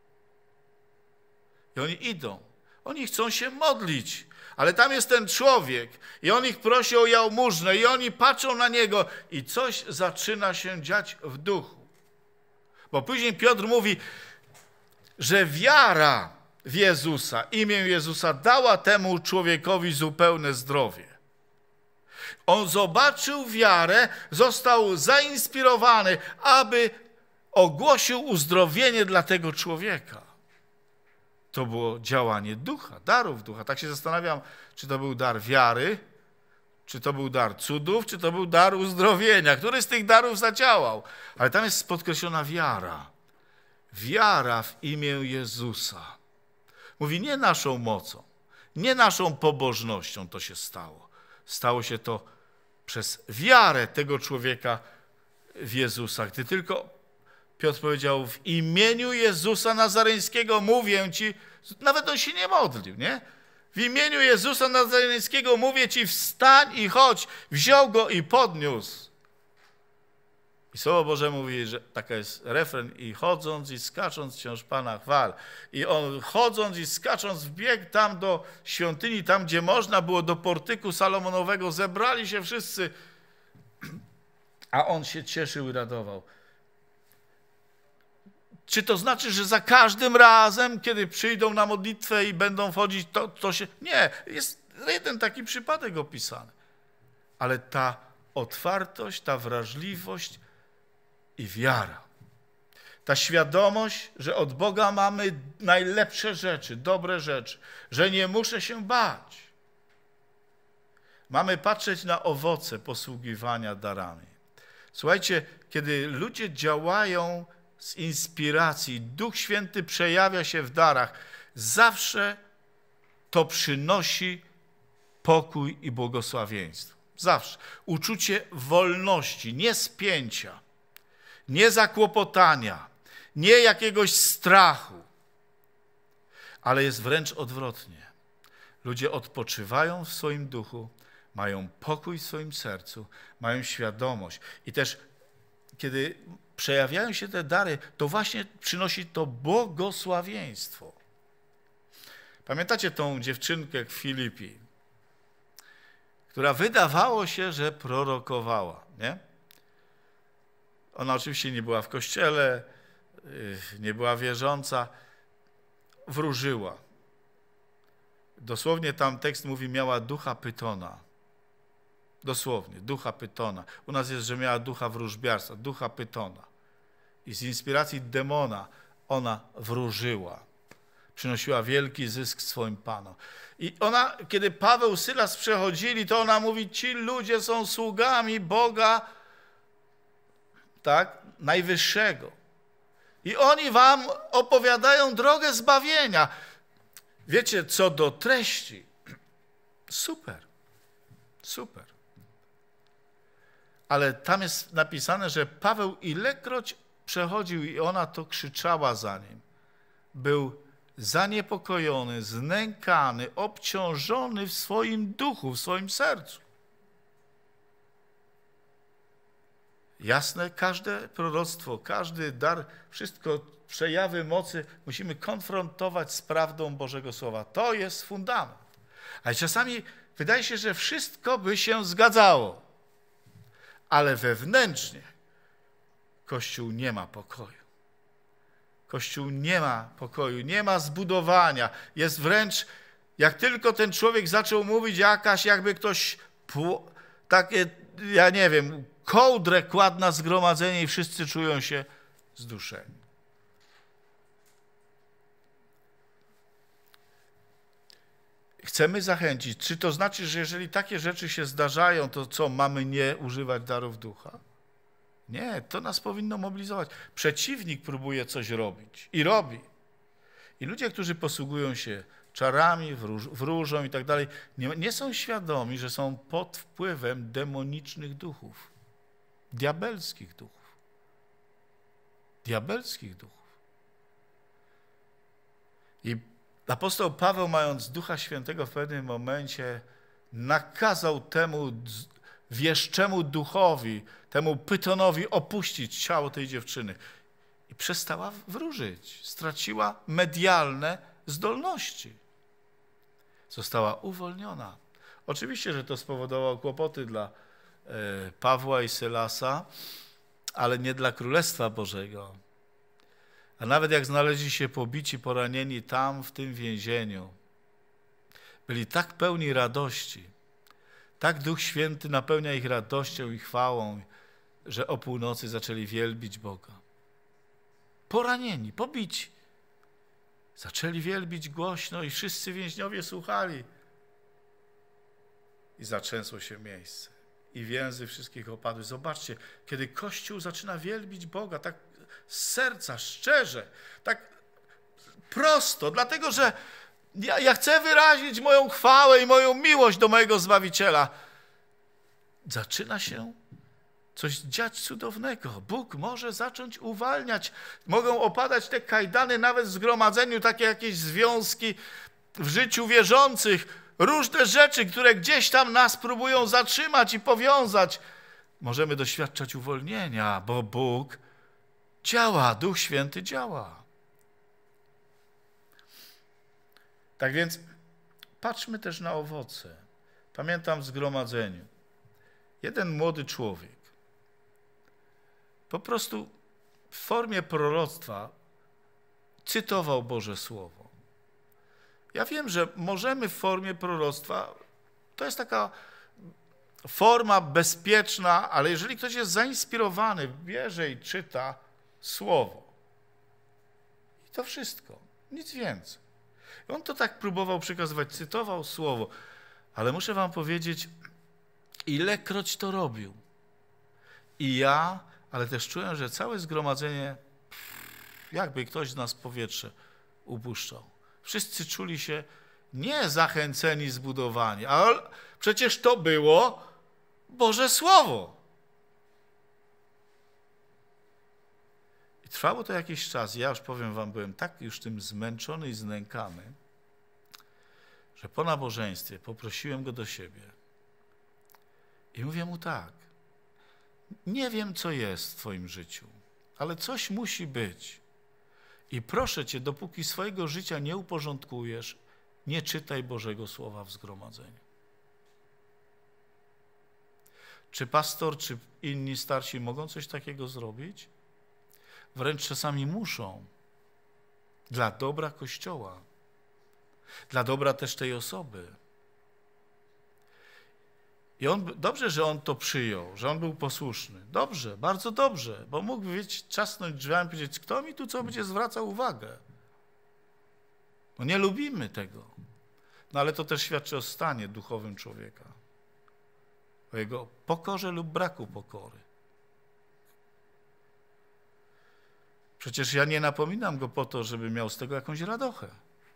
I oni idą, oni chcą się modlić, ale tam jest ten człowiek i on ich prosi o jałmużnę i oni patrzą na niego i coś zaczyna się dziać w duchu. Bo później Piotr mówi, że wiara w Jezusa, imię Jezusa dała temu człowiekowi zupełne zdrowie. On zobaczył wiarę, został zainspirowany, aby ogłosił uzdrowienie dla tego człowieka. To było działanie ducha, darów ducha. Tak się zastanawiam, czy to był dar wiary, czy to był dar cudów, czy to był dar uzdrowienia. Który z tych darów zadziałał? Ale tam jest podkreślona wiara. Wiara w imię Jezusa. Mówi, nie naszą mocą, nie naszą pobożnością to się stało. Stało się to przez wiarę tego człowieka w Jezusa. Gdy tylko Piotr powiedział, w imieniu Jezusa Nazareńskiego mówię ci, nawet on się nie modlił, nie? W imieniu Jezusa Nazareńskiego mówię ci, wstań i chodź. Wziął go i podniósł. I Słowo Boże mówi, że taka jest refren, i chodząc i skacząc wciąż Pana chwal. I on chodząc i skacząc wbiegł tam do świątyni, tam gdzie można było, do portyku Salomonowego, zebrali się wszyscy, a on się cieszył i radował. Czy to znaczy, że za każdym razem, kiedy przyjdą na modlitwę i będą wchodzić, to, to się... Nie, jest jeden taki przypadek opisany. Ale ta otwartość, ta wrażliwość i wiara, ta świadomość, że od Boga mamy najlepsze rzeczy, dobre rzeczy, że nie muszę się bać. Mamy patrzeć na owoce posługiwania darami. Słuchajcie, kiedy ludzie działają z inspiracji, Duch Święty przejawia się w darach, zawsze to przynosi pokój i błogosławieństwo. Zawsze. Uczucie wolności, nie spięcia, nie zakłopotania, nie jakiegoś strachu, ale jest wręcz odwrotnie. Ludzie odpoczywają w swoim duchu, mają pokój w swoim sercu, mają świadomość i też kiedy przejawiają się te dary, to właśnie przynosi to błogosławieństwo. Pamiętacie tą dziewczynkę w Filipi, która wydawało się, że prorokowała, nie? Ona oczywiście nie była w kościele, nie była wierząca, wróżyła. Dosłownie tam tekst mówi, miała ducha pytona. Dosłownie, ducha pytona. U nas jest, że miała ducha wróżbiarstwa, ducha pytona. I z inspiracji demona ona wróżyła. Przynosiła wielki zysk swoim panom. I ona, kiedy Paweł, Sylas przechodzili, to ona mówi, ci ludzie są sługami Boga, tak, Najwyższego. I oni wam opowiadają drogę zbawienia. Wiecie, co do treści, super, super. Ale tam jest napisane, że Paweł ilekroć przechodził i ona to krzyczała za nim, był zaniepokojony, znękany, obciążony w swoim duchu, w swoim sercu. Jasne, każde proroctwo, każdy dar, wszystko, przejawy mocy musimy konfrontować z prawdą Bożego Słowa. To jest fundament. Ale czasami wydaje się, że wszystko by się zgadzało, ale wewnętrznie Kościół nie ma pokoju. Kościół nie ma pokoju, nie ma zbudowania. Jest wręcz, jak tylko ten człowiek zaczął mówić, jakaś jakby ktoś takie, ja nie wiem, kołdrę kładł na zgromadzenie i wszyscy czują się zduszeni. chcemy zachęcić. Czy to znaczy, że jeżeli takie rzeczy się zdarzają, to co, mamy nie używać darów ducha? Nie, to nas powinno mobilizować. Przeciwnik próbuje coś robić i robi. I ludzie, którzy posługują się czarami, wróż, wróżą i tak dalej, nie, nie są świadomi, że są pod wpływem demonicznych duchów, diabelskich duchów. Diabelskich duchów. I apostoł Paweł, mając Ducha Świętego w pewnym momencie, nakazał temu wieszczemu duchowi, temu pytonowi opuścić ciało tej dziewczyny. I przestała wróżyć. Straciła medialne zdolności. Została uwolniona. Oczywiście, że to spowodowało kłopoty dla e, Pawła i Sylasa, ale nie dla Królestwa Bożego. A nawet jak znaleźli się pobici, poranieni tam, w tym więzieniu, byli tak pełni radości, tak Duch Święty napełnia ich radością i chwałą, że o północy zaczęli wielbić Boga. Poranieni, pobici. Zaczęli wielbić głośno i wszyscy więźniowie słuchali. I zatrzęsło się miejsce. I więzy wszystkich opadły. Zobaczcie, kiedy Kościół zaczyna wielbić Boga, tak z serca, szczerze, tak prosto, dlatego że ja, ja chcę wyrazić moją chwałę i moją miłość do mojego Zbawiciela. Zaczyna się coś dziać cudownego. Bóg może zacząć uwalniać. Mogą opadać te kajdany nawet w zgromadzeniu, takie jakieś związki w życiu wierzących, różne rzeczy, które gdzieś tam nas próbują zatrzymać i powiązać. Możemy doświadczać uwolnienia, bo Bóg działa, Duch Święty działa. Tak więc patrzmy też na owoce. Pamiętam w zgromadzeniu. Jeden młody człowiek po prostu w formie proroctwa cytował Boże Słowo. Ja wiem, że możemy w formie proroctwa, to jest taka forma bezpieczna, ale jeżeli ktoś jest zainspirowany, bierze i czyta Słowo. I to wszystko, nic więcej. I on to tak próbował przekazywać, cytował Słowo, ale muszę wam powiedzieć, ilekroć to robił. I ja, ale też czułem, że całe zgromadzenie, jakby ktoś z nas powietrze upuszczał. Wszyscy czuli się nie zachęceni, zbudowani, ale przecież to było Boże Słowo. I trwało to jakiś czas. Ja już powiem wam, byłem tak już tym zmęczony i znękany, że po nabożeństwie poprosiłem go do siebie. I mówię mu tak, nie wiem, co jest w twoim życiu, ale coś musi być. I proszę cię, dopóki swojego życia nie uporządkujesz, nie czytaj Bożego Słowa w zgromadzeniu. Czy pastor, czy inni starsi mogą coś takiego zrobić? Wręcz czasami muszą. Dla dobra Kościoła. Dla dobra też tej osoby. I on, dobrze, że on to przyjął, że on był posłuszny. Dobrze, bardzo dobrze, bo mógł wiedzieć, trzasnąć drzwiami i powiedzieć, kto mi tu co będzie zwracał uwagę. No nie lubimy tego. No ale to też świadczy o stanie duchowym człowieka. O jego pokorze lub braku pokory. Przecież ja nie napominam go po to, żeby miał z tego jakąś radochę.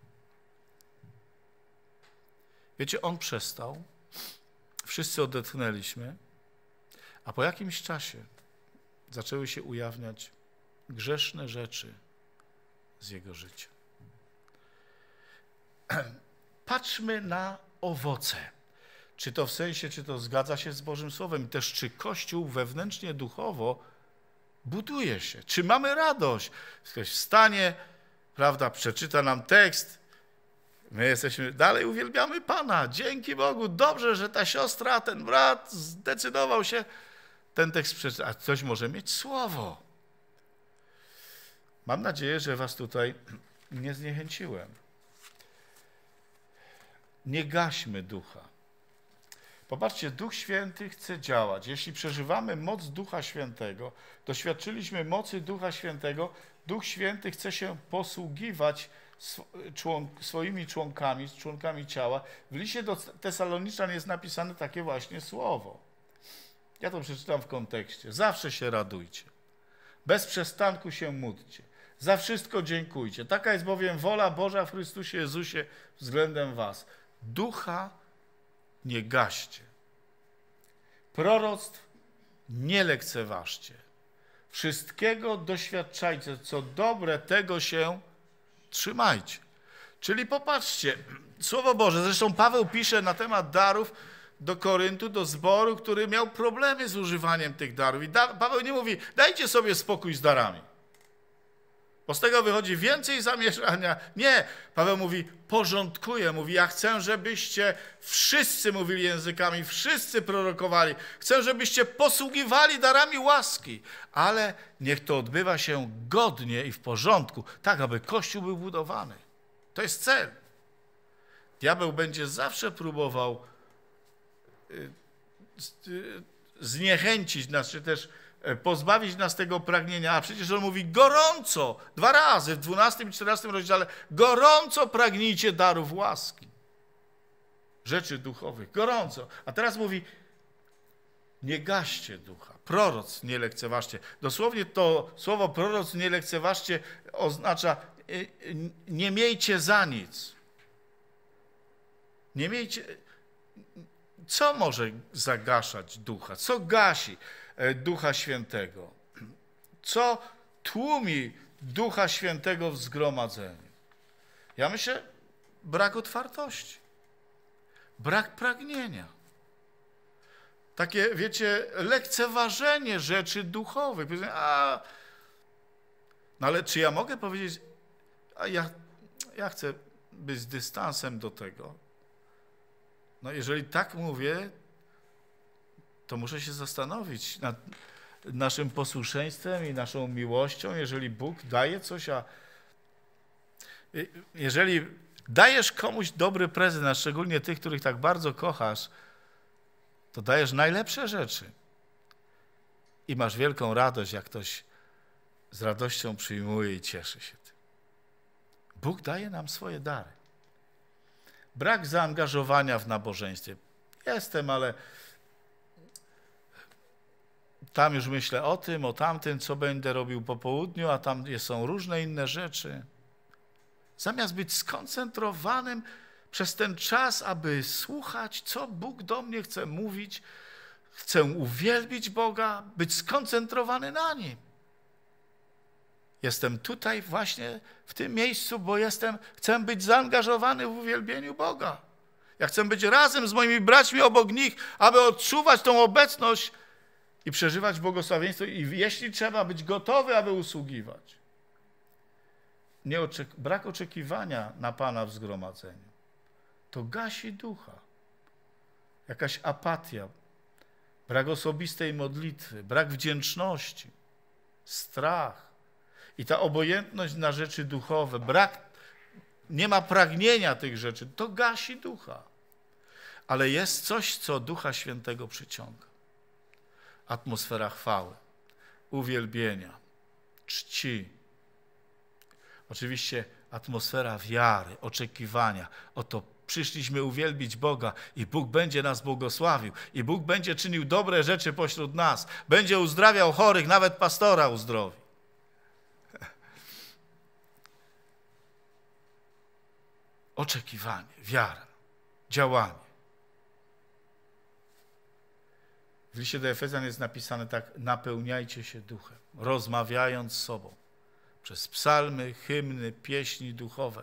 Wiecie, on przestał, wszyscy odetchnęliśmy, a po jakimś czasie zaczęły się ujawniać grzeszne rzeczy z jego życia. Patrzmy na owoce. Czy to w sensie, czy to zgadza się z Bożym Słowem, też czy Kościół wewnętrznie, duchowo buduje się. Czy mamy radość? Ktoś wstanie, prawda, przeczyta nam tekst, my jesteśmy, dalej uwielbiamy Pana. Dzięki Bogu, dobrze, że ta siostra, ten brat zdecydował się ten tekst przeczytać. A ktoś może mieć słowo. Mam nadzieję, że was tutaj nie zniechęciłem. Nie gaśmy ducha. Popatrzcie, Duch Święty chce działać. Jeśli przeżywamy moc Ducha Świętego, doświadczyliśmy mocy Ducha Świętego, Duch Święty chce się posługiwać swoimi członkami, z członkami ciała. W liście do Tesaloniczan jest napisane takie właśnie słowo. Ja to przeczytam w kontekście. Zawsze się radujcie. Bez przestanku się módlcie. Za wszystko dziękujcie. Taka jest bowiem wola Boża w Chrystusie Jezusie względem was. Ducha nie gaście. Proroctw nie lekceważcie. Wszystkiego doświadczajcie, co dobre, tego się trzymajcie. Czyli popatrzcie, Słowo Boże, zresztą Paweł pisze na temat darów do Koryntu, do zboru, który miał problemy z używaniem tych darów. I da, Paweł nie mówi, dajcie sobie spokój z darami. Bo z tego wychodzi więcej zamieszania. Nie, Paweł mówi, porządkuje, mówi, ja chcę, żebyście wszyscy mówili językami, wszyscy prorokowali. Chcę, żebyście posługiwali darami łaski, ale niech to odbywa się godnie i w porządku, tak aby Kościół był budowany. To jest cel. Diabeł będzie zawsze próbował zniechęcić nas, czy też pozbawić nas tego pragnienia, a przecież on mówi gorąco, dwa razy w dwunastym i czternastym rozdziale, gorąco pragnijcie darów łaski, rzeczy duchowych, gorąco. A teraz mówi, nie gaście ducha, proroc nie lekceważcie. Dosłownie to słowo proroc nie lekceważcie oznacza nie miejcie za nic. Nie miejcie... Co może zagaszać ducha? Co gasi Ducha Świętego? Co tłumi Ducha Świętego w zgromadzeniu? Ja myślę, brak otwartości, brak pragnienia. Takie, wiecie, lekceważenie rzeczy duchowych. A, no ale czy ja mogę powiedzieć, a ja, ja chcę być z dystansem do tego? No jeżeli tak mówię, to muszę się zastanowić nad naszym posłuszeństwem i naszą miłością, jeżeli Bóg daje coś, a jeżeli dajesz komuś dobry prezent, a szczególnie tych, których tak bardzo kochasz, to dajesz najlepsze rzeczy i masz wielką radość, jak ktoś z radością przyjmuje i cieszy się tym. Bóg daje nam swoje dary. Brak zaangażowania w nabożeństwie. Jestem, ale tam już myślę o tym, o tamtym, co będę robił po południu, a tam są różne inne rzeczy. Zamiast być skoncentrowanym przez ten czas, aby słuchać, co Bóg do mnie chce mówić, chcę uwielbić Boga, być skoncentrowany na Nim. Jestem tutaj właśnie w tym miejscu, bo jestem, chcę być zaangażowany w uwielbieniu Boga. Ja chcę być razem z moimi braćmi obok nich, aby odczuwać tą obecność i przeżywać błogosławieństwo i jeśli trzeba, być gotowy, aby usługiwać. Nie oczek- brak oczekiwania na Pana w zgromadzeniu. To gasi ducha. Jakaś apatia, brak osobistej modlitwy, brak wdzięczności, strach. I ta obojętność na rzeczy duchowe, brak, nie ma pragnienia tych rzeczy, to gasi ducha. Ale jest coś, co Ducha Świętego przyciąga. Atmosfera chwały, uwielbienia, czci. Oczywiście atmosfera wiary, oczekiwania. Oto przyszliśmy uwielbić Boga i Bóg będzie nas błogosławił. I Bóg będzie czynił dobre rzeczy pośród nas. Będzie uzdrawiał chorych, nawet pastora uzdrowi. Oczekiwanie, wiara, działanie. W liście do Efezjan jest napisane tak, napełniajcie się duchem, rozmawiając z sobą, przez psalmy, hymny, pieśni duchowe.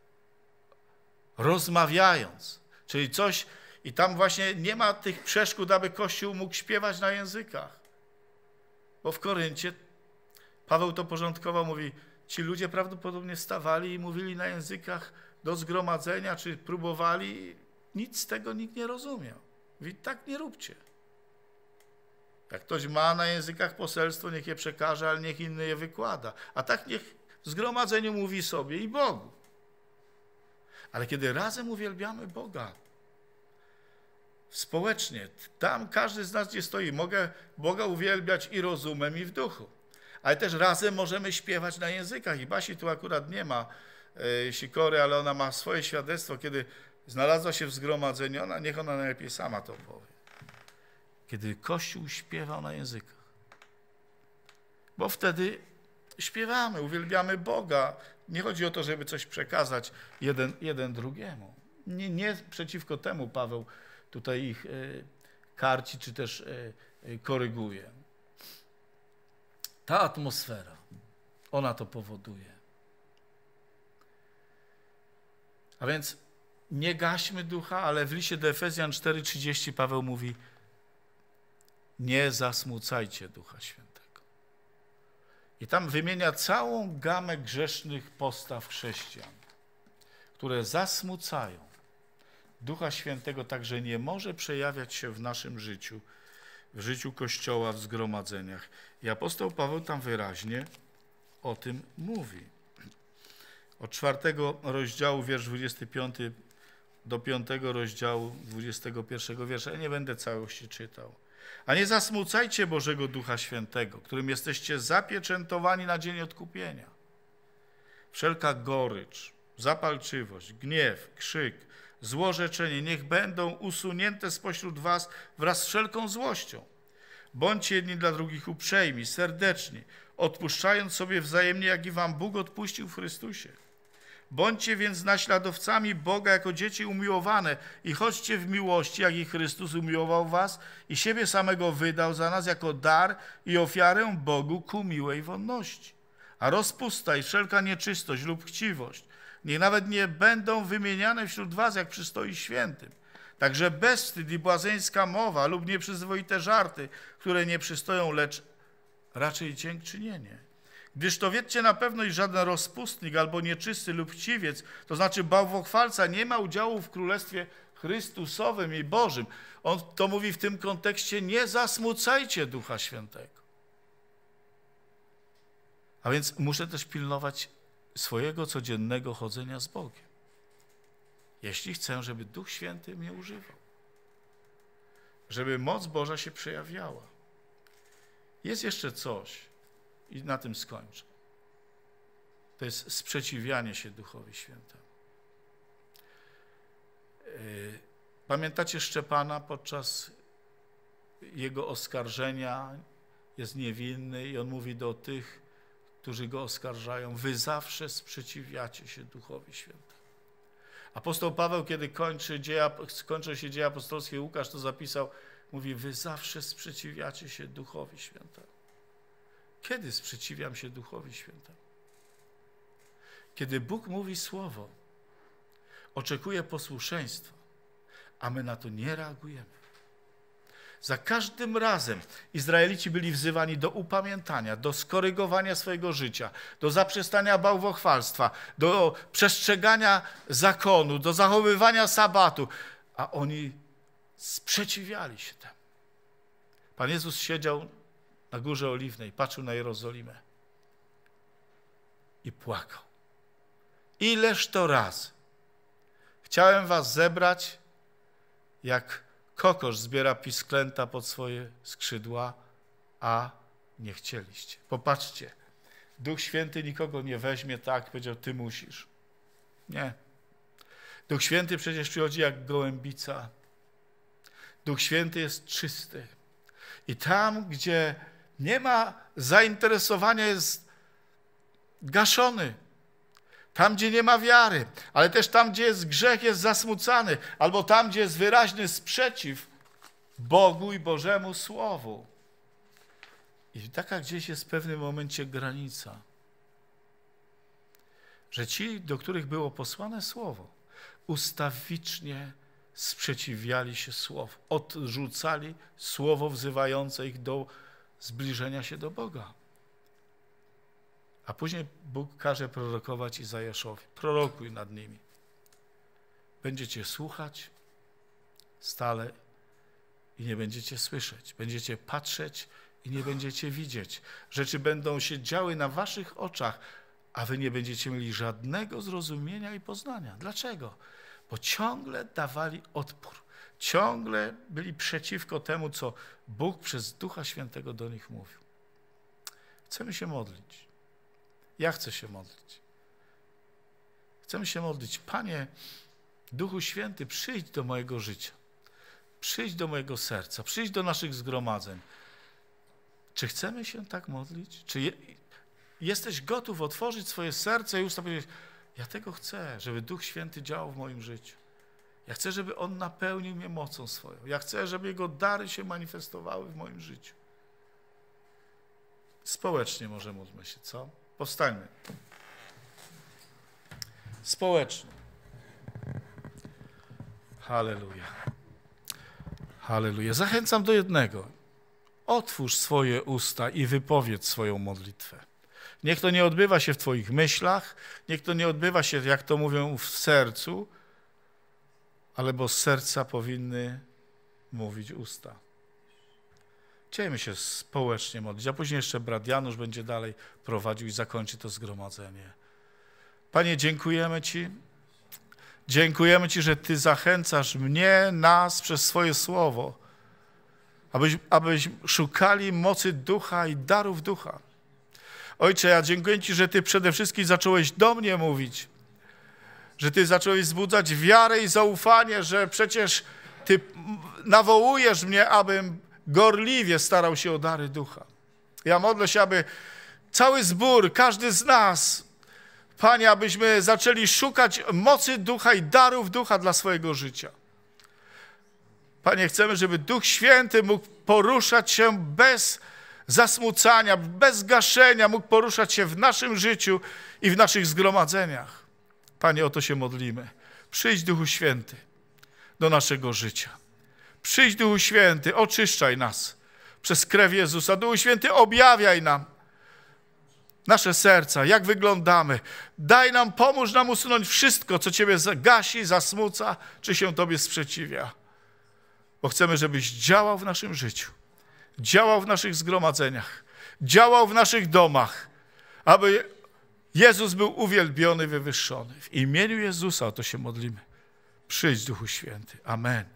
Rozmawiając, czyli coś, i tam właśnie nie ma tych przeszkód, aby Kościół mógł śpiewać na językach. Bo w Koryncie Paweł to porządkowo mówi, ci ludzie prawdopodobnie stawali i mówili na językach do zgromadzenia, czy próbowali, nic z tego nikt nie rozumiał. Mówi, tak nie róbcie. Jak ktoś ma na językach poselstwo, niech je przekaże, ale niech inny je wykłada. A tak niech w zgromadzeniu mówi sobie i Bogu. Ale kiedy razem uwielbiamy Boga, społecznie, tam każdy z nas, gdzie stoi, mogę Boga uwielbiać i rozumem, i w duchu. Ale też razem możemy śpiewać na językach. I Basi tu akurat nie ma, Sikory, ale ona ma swoje świadectwo, kiedy znalazła się w zgromadzeniu, ona, niech ona najlepiej sama to powie. Kiedy Kościół śpiewał na językach. Bo wtedy śpiewamy, uwielbiamy Boga. Nie chodzi o to, żeby coś przekazać jeden, jeden drugiemu. Nie, nie przeciwko temu Paweł tutaj ich y, karci, czy też y, y, koryguje. Ta atmosfera, ona to powoduje. A więc nie gaśmy ducha, ale w liście do Efezjan cztery trzydzieści Paweł mówi: nie zasmucajcie Ducha Świętego. I tam wymienia całą gamę grzesznych postaw chrześcijan, które zasmucają Ducha Świętego, tak że nie może przejawiać się w naszym życiu, w życiu Kościoła, w zgromadzeniach. I apostoł Paweł tam wyraźnie o tym mówi. Od czwartego rozdziału, wiersz dwudziesty piąty, do piątego rozdziału, dwudziestego pierwszego wiersza. Ja nie będę całości czytał. A nie zasmucajcie Bożego Ducha Świętego, którym jesteście zapieczętowani na dzień odkupienia. Wszelka gorycz, zapalczywość, gniew, krzyk, złorzeczenie niech będą usunięte spośród was wraz z wszelką złością. Bądźcie jedni dla drugich uprzejmi, serdeczni, odpuszczając sobie wzajemnie, jak i wam Bóg odpuścił w Chrystusie. Bądźcie więc naśladowcami Boga jako dzieci umiłowane i chodźcie w miłości, jak i Chrystus umiłował was i siebie samego wydał za nas jako dar i ofiarę Bogu ku miłej wonności. A rozpusta i wszelka nieczystość lub chciwość niech nawet nie będą wymieniane wśród was, jak przystoi świętym. Także bezwstyd i błazeńska mowa lub nieprzyzwoite żarty, które nie przystoją, lecz raczej dziękczynienie. Gdyż to wiedzcie na pewno, iż żaden rozpustnik albo nieczysty lub chciwiec, to znaczy bałwochwalca, nie ma udziału w Królestwie Chrystusowym i Bożym. On to mówi w tym kontekście: nie zasmucajcie Ducha Świętego. A więc muszę też pilnować swojego codziennego chodzenia z Bogiem, jeśli chcę, żeby Duch Święty mnie używał, żeby moc Boża się przejawiała. Jest jeszcze coś, i na tym skończę. To jest sprzeciwianie się Duchowi Świętemu. Pamiętacie Szczepana podczas jego oskarżenia? Jest niewinny i on mówi do tych, którzy go oskarżają: wy zawsze sprzeciwiacie się Duchowi Świętemu. Apostoł Paweł, kiedy kończy dzieje, skończą się dzieje apostolskie, Łukasz to zapisał, mówi: wy zawsze sprzeciwiacie się Duchowi Świętemu. Kiedy sprzeciwiam się Duchowi Świętemu? Kiedy Bóg mówi słowo, oczekuje posłuszeństwa, a my na to nie reagujemy. Za każdym razem Izraelici byli wzywani do upamiętania, do skorygowania swojego życia, do zaprzestania bałwochwalstwa, do przestrzegania zakonu, do zachowywania sabatu, a oni sprzeciwiali się temu. Pan Jezus siedział na Górze Oliwnej, patrzył na Jerozolimę i płakał. Ileż to razy chciałem was zebrać, jak kokosz zbiera pisklęta pod swoje skrzydła, a nie chcieliście. Popatrzcie, Duch Święty nikogo nie weźmie tak, powiedział: ty musisz. Nie. Duch Święty przecież przychodzi jak gołębica. Duch Święty jest czysty. I tam, gdzie nie ma zainteresowania, jest gaszony. Tam, gdzie nie ma wiary, ale też tam, gdzie jest grzech, jest zasmucany, albo tam, gdzie jest wyraźny sprzeciw Bogu i Bożemu Słowu. I taka gdzieś jest w pewnym momencie granica, że ci, do których było posłane Słowo, ustawicznie sprzeciwiali się Słowu, odrzucali Słowo wzywające ich do zbliżenia się do Boga. A później Bóg każe prorokować Izajaszowi: prorokuj nad nimi. Będziecie słuchać stale i nie będziecie słyszeć. Będziecie patrzeć i nie będziecie widzieć. Rzeczy będą się działy na waszych oczach, a wy nie będziecie mieli żadnego zrozumienia i poznania. Dlaczego? Bo ciągle dawali odpór. Ciągle byli przeciwko temu, co Bóg przez Ducha Świętego do nich mówił. Chcemy się modlić. Ja chcę się modlić. Chcemy się modlić. Panie, Duchu Święty, przyjdź do mojego życia. Przyjdź do mojego serca. Przyjdź do naszych zgromadzeń. Czy chcemy się tak modlić? Czy je, jesteś gotów otworzyć swoje serce i usta powiedzieć, ja tego chcę, żeby Duch Święty działał w moim życiu. Ja chcę, żeby On napełnił mnie mocą swoją. Ja chcę, żeby Jego dary się manifestowały w moim życiu. Społecznie może módlmy się, co? Powstańmy. Społecznie. Halleluja. Halleluja. Zachęcam do jednego. Otwórz swoje usta i wypowiedz swoją modlitwę. Niech to nie odbywa się w twoich myślach, niech to nie odbywa się, jak to mówią, w sercu, ale bo z serca powinny mówić usta. Chcielibyśmy się społecznie modlić, a później jeszcze brat Janusz będzie dalej prowadził i zakończy to zgromadzenie. Panie, dziękujemy Ci. Dziękujemy Ci, że Ty zachęcasz mnie, nas przez swoje słowo, abyś, abyśmy szukali mocy ducha i darów ducha. Ojcze, ja dziękuję Ci, że Ty przede wszystkim zacząłeś do mnie mówić, że Ty zacząłeś wzbudzać wiarę i zaufanie, że przecież Ty nawołujesz mnie, abym gorliwie starał się o dary ducha. Ja modlę się, aby cały zbór, każdy z nas, Panie, abyśmy zaczęli szukać mocy ducha i darów ducha dla swojego życia. Panie, chcemy, żeby Duch Święty mógł poruszać się bez zasmucania, bez gaszenia, mógł poruszać się w naszym życiu i w naszych zgromadzeniach. Panie, o to się modlimy. Przyjdź, Duchu Święty, do naszego życia. Przyjdź, Duchu Święty, oczyszczaj nas przez krew Jezusa. Duchu Święty, objawiaj nam nasze serca, jak wyglądamy. Daj nam, pomóż nam usunąć wszystko, co Ciebie gasi, zasmuca, czy się Tobie sprzeciwia. Bo chcemy, żebyś działał w naszym życiu, działał w naszych zgromadzeniach, działał w naszych domach, aby Jezus był uwielbiony, wywyższony. W imieniu Jezusa o to się modlimy. Przyjdź, Duchu Święty. Amen.